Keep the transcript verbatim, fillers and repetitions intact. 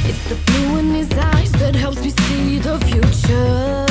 It's the blue in his eyes that helps me see the future.